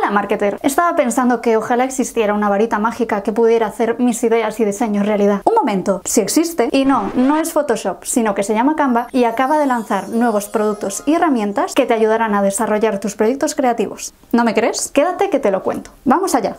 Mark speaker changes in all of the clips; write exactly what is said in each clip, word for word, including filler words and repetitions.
Speaker 1: Hola marketer, estaba pensando que ojalá existiera una varita mágica que pudiera hacer mis ideas y diseños realidad. Un momento, si existe, y no, no es Photoshop, sino que se llama Canva y acaba de lanzar nuevos productos y herramientas que te ayudarán a desarrollar tus proyectos creativos. ¿No me crees? Quédate que te lo cuento. ¡Vamos allá!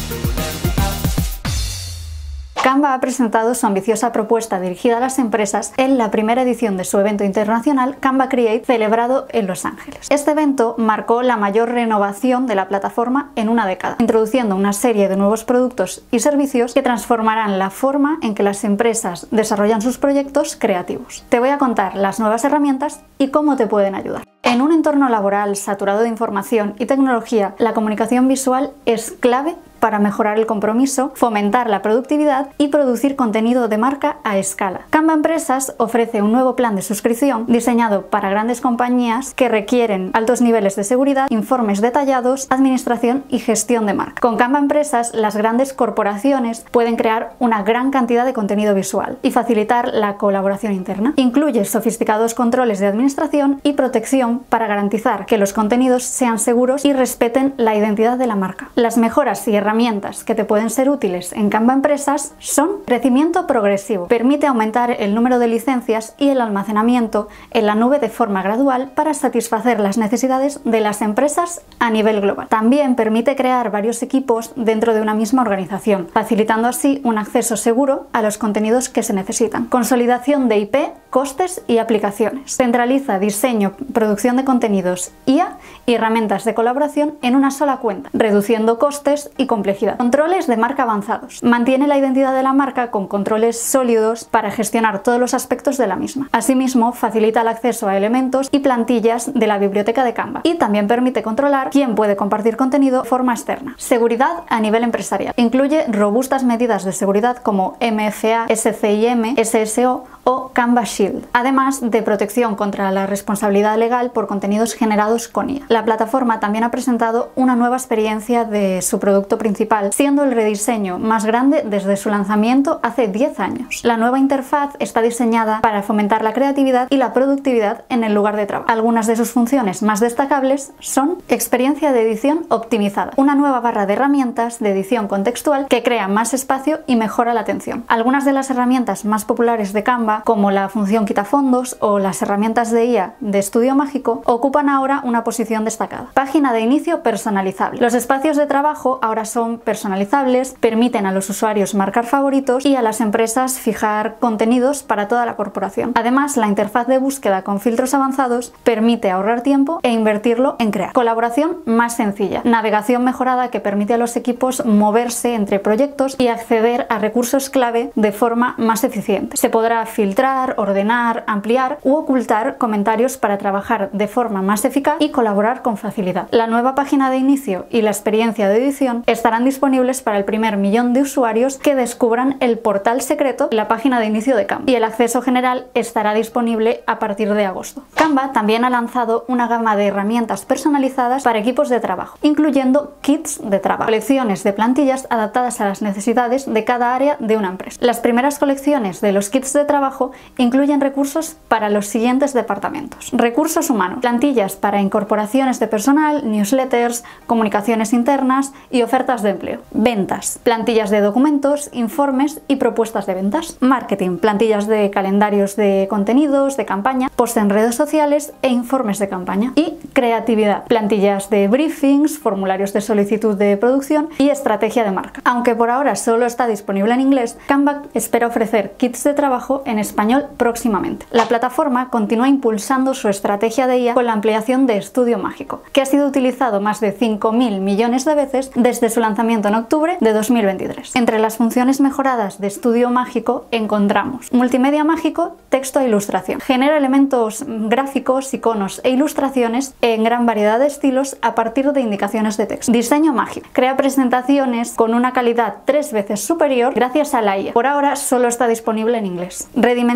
Speaker 1: Canva ha presentado su ambiciosa propuesta dirigida a las empresas en la primera edición de su evento internacional Canva Create, celebrado en Los Ángeles. Este evento marcó la mayor renovación de la plataforma en una década, introduciendo una serie de nuevos productos y servicios que transformarán la forma en que las empresas desarrollan sus proyectos creativos. Te voy a contar las nuevas herramientas y cómo te pueden ayudar. En un entorno laboral saturado de información y tecnología, la comunicación visual es clave para mejorar el compromiso, fomentar la productividad y producir contenido de marca a escala. Canva Empresas ofrece un nuevo plan de suscripción diseñado para grandes compañías que requieren altos niveles de seguridad, informes detallados, administración y gestión de marca. Con Canva Empresas, las grandes corporaciones pueden crear una gran cantidad de contenido visual y facilitar la colaboración interna. Incluye sofisticados controles de administración y protección para garantizar que los contenidos sean seguros y respeten la identidad de la marca. Las mejoras y herramientas que te pueden ser útiles en Canva Empresas son crecimiento progresivo. Permite aumentar el número de licencias y el almacenamiento en la nube de forma gradual para satisfacer las necesidades de las empresas a nivel global. También permite crear varios equipos dentro de una misma organización, facilitando así un acceso seguro a los contenidos que se necesitan. Consolidación de I P, costes y aplicaciones. Centraliza diseño, producción de contenidos, I A y herramientas de colaboración en una sola cuenta, reduciendo costes y complejidad. Controles de marca avanzados. Mantiene la identidad de la marca con controles sólidos para gestionar todos los aspectos de la misma. Asimismo, facilita el acceso a elementos y plantillas de la biblioteca de Canva y también permite controlar quién puede compartir contenido de forma externa. Seguridad a nivel empresarial. Incluye robustas medidas de seguridad como M F A, S C I M, S S O o Canva Shield, además de protección contra la responsabilidad legal por contenidos generados con I A. La plataforma también ha presentado una nueva experiencia de su producto principal, siendo el rediseño más grande desde su lanzamiento hace diez años. La nueva interfaz está diseñada para fomentar la creatividad y la productividad en el lugar de trabajo. Algunas de sus funciones más destacables son experiencia de edición optimizada, una nueva barra de herramientas de edición contextual que crea más espacio y mejora la atención. Algunas de las herramientas más populares de Canva, como la función quitafondos o las herramientas de I A de Estudio Mágico, ocupan ahora una posición destacada. Página de inicio personalizable. Los espacios de trabajo ahora son personalizables, permiten a los usuarios marcar favoritos y a las empresas fijar contenidos para toda la corporación. Además, la interfaz de búsqueda con filtros avanzados permite ahorrar tiempo e invertirlo en crear. Colaboración más sencilla. Navegación mejorada que permite a los equipos moverse entre proyectos y acceder a recursos clave de forma más eficiente. Se podrá filtrar, ordenar, ampliar u ocultar comentarios para trabajar de forma más eficaz y colaborar con facilidad. La nueva página de inicio y la experiencia de edición estarán disponibles para el primer millón de usuarios que descubran el portal secreto de la página de inicio de Canva, y el acceso general estará disponible a partir de agosto. Canva también ha lanzado una gama de herramientas personalizadas para equipos de trabajo, incluyendo kits de trabajo, colecciones de plantillas adaptadas a las necesidades de cada área de una empresa. Las primeras colecciones de los kits de trabajo incluyen recursos para los siguientes departamentos: recursos humanos, plantillas para incorporaciones de personal, newsletters, comunicaciones internas y ofertas de empleo; ventas, plantillas de documentos, informes y propuestas de ventas; marketing, plantillas de calendarios de contenidos, de campaña, post en redes sociales e informes de campaña; y creatividad, plantillas de briefings, formularios de solicitud de producción y estrategia de marca. Aunque por ahora solo está disponible en inglés, Canva espera ofrecer kits de trabajo en español próximamente. La plataforma continúa impulsando su estrategia de I A con la ampliación de Estudio Mágico, que ha sido utilizado más de cinco mil millones de veces desde su lanzamiento en octubre de dos mil veintitrés. Entre las funciones mejoradas de Estudio Mágico encontramos multimedia mágico, texto e ilustración. Genera elementos gráficos, iconos e ilustraciones en gran variedad de estilos a partir de indicaciones de texto. Diseño mágico. Crea presentaciones con una calidad tres veces superior gracias a la I A. Por ahora solo está disponible en inglés. Redimensión y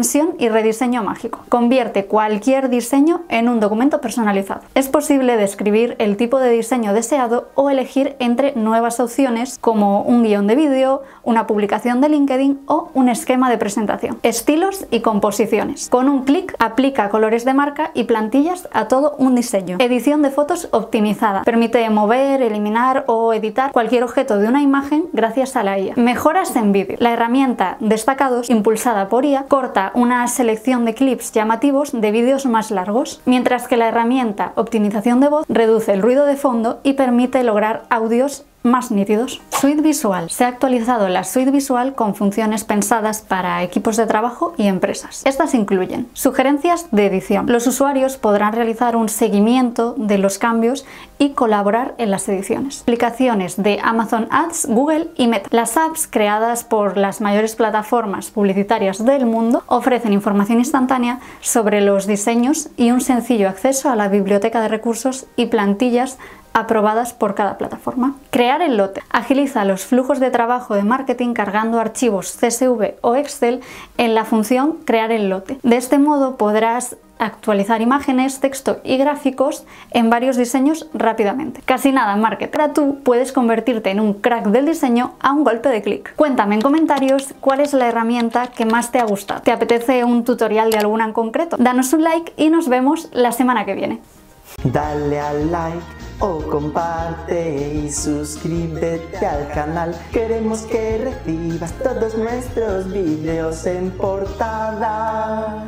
Speaker 1: y rediseño mágico. Convierte cualquier diseño en un documento personalizado. Es posible describir el tipo de diseño deseado o elegir entre nuevas opciones como un guión de vídeo, una publicación de LinkedIn o un esquema de presentación. Estilos y composiciones. Con un clic aplica colores de marca y plantillas a todo un diseño. Edición de fotos optimizada. Permite mover, eliminar o editar cualquier objeto de una imagen gracias a la I A. Mejoras en vídeo. La herramienta Destacados, impulsada por I A, corta una selección de clips llamativos de vídeos más largos, mientras que la herramienta Optimización de voz reduce el ruido de fondo y permite lograr audios más nítidos. Suite visual. Se ha actualizado la suite visual con funciones pensadas para equipos de trabajo y empresas. Estas incluyen sugerencias de edición. Los usuarios podrán realizar un seguimiento de los cambios y colaborar en las ediciones. Aplicaciones de Amazon Ads, Google y Meta. Las apps creadas por las mayores plataformas publicitarias del mundo ofrecen información instantánea sobre los diseños y un sencillo acceso a la biblioteca de recursos y plantillas aprobadas por cada plataforma. Crear el lote. Agiliza los flujos de trabajo de marketing cargando archivos C S V o Excel en la función Crear el lote. De este modo podrás actualizar imágenes, texto y gráficos en varios diseños rápidamente. Casi nada, marketer. Ahora tú puedes convertirte en un crack del diseño a un golpe de clic. Cuéntame en comentarios cuál es la herramienta que más te ha gustado. ¿Te apetece un tutorial de alguna en concreto? Danos un like y nos vemos la semana que viene.
Speaker 2: Dale al like o comparte y suscríbete al canal. Queremos que recibas todos nuestros vídeos en portada.